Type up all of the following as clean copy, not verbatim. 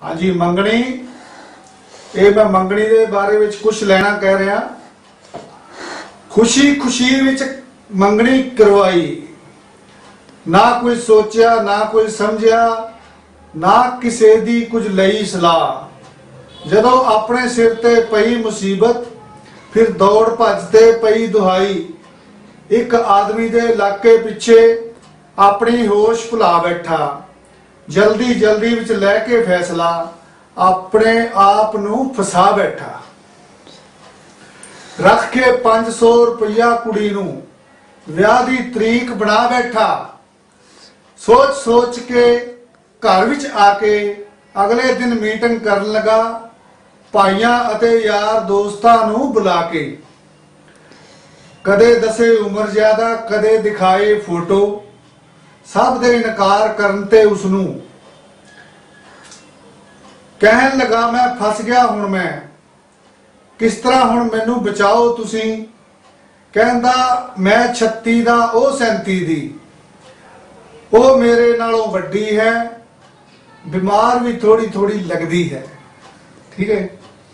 हाँ जी मंगनी ये मैं मंगनी दे बारे विच कुछ लेना कह रहा। खुशी खुशी विच मंगनी करवाई, ना कोई सोचा ना कोई समझिया ना किसी दी कुछ लई सलाह। जदों अपने सिर ते पई मुसीबत फिर दौड़ भजते पई दुहाई। एक आदमी दे इलाके पिछे अपनी होश भुला बैठा, जल्दी जल्दी विच लैके फैसला अपने आप नूं फसा बैठा। रख के 500 रुपया कुड़ी नूं विआह दी तरीक बना बैठा। सोच सोच के घर विच आके अगले दिन मीटिंग करन लगा, भाइयां अते यार दोस्तां नूं बुला के। कदे दसे उम्र ज्यादा कदे दिखाए फोटो, सब दे इनकार करन ते उसनूं कहन लगा मैं फस गया हुण मैं किस तरह हुण मैनू बचाओ तुसी। कहंदा मैं 36 दा ओ 37 दी, ओ मेरे नालों वड्डी है, बीमार भी थोड़ी थोड़ी लगदी है। ठीक है,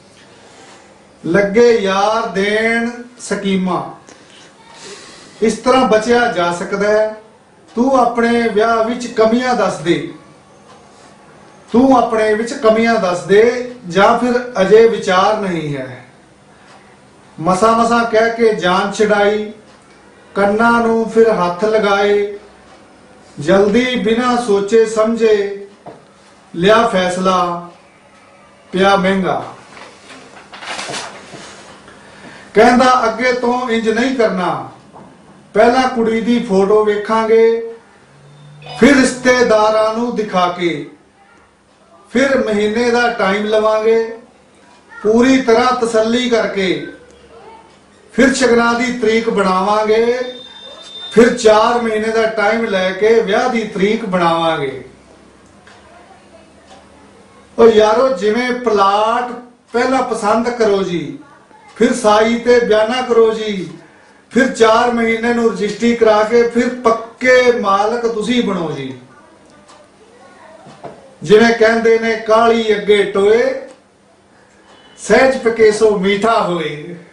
लगे यार देन स्कीमां, इस तरह बचिया जा सकदा है। तू अपने विआह विच कमियां दस दे, तू अपने विच कमियां दस दे, जां फिर अजे विचार नहीं है। मसा मसा कह के जान छड़ाई, कन्ना नूं फिर हथ लगाए। जल्दी बिना सोचे समझे लिया फैसला, पिया महंगा। कहंदा अगे तो इंज नहीं करना, पहला कुड़ी दी फोटो वेखांगे फिर रिश्तेदारां नूं दिखा के, फिर महीने दा टाइम लवांगे पूरी तरह तसल्ली करके, फिर शगना दी तरीक बनावांगे, फिर 4 महीने दा टाइम लैके विआह दी तरीक बनावांगे। और यारो जिवें प्लाट पहला पसंद करो जी, फिर साई ते बयाना करो जी, फिर 4 महीने नूं रजिस्ट्री करा के फिर पक्के मालक तुसी बनो जी। जिवें कहंदे ने काली अगे टोए सहज पकेसो मीठा होए।